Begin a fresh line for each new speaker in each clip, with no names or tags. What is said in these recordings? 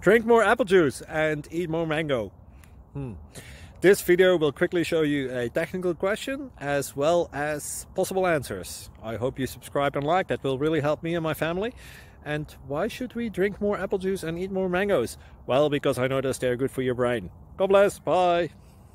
Drink more apple juice and eat more mango. This video will quickly show you a technical question as well as possible answers. I hope you subscribe and like, that will really help me and my family. And why should we drink more apple juice and eat more mangoes? Well, because I noticed they're good for your brain. God bless, bye!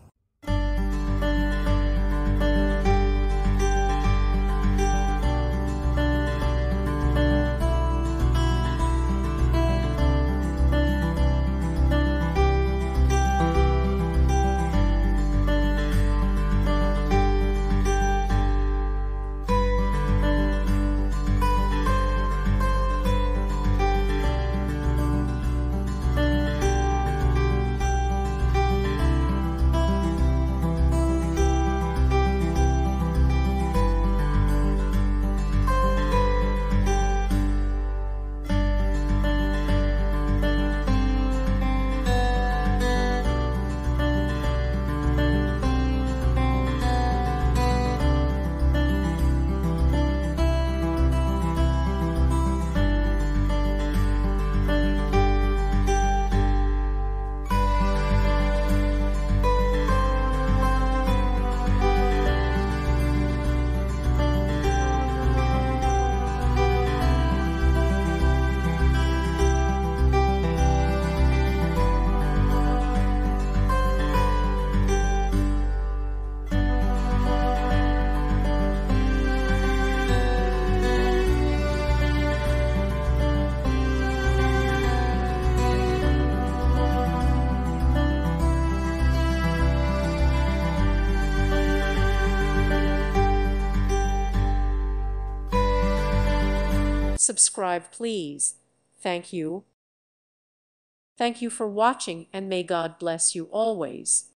Subscribe, please. Thank you. Thank you for watching, and may God bless you always.